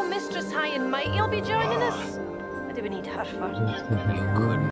Mistress High and Mighty will be joining us. What do we need her for? You couldn't.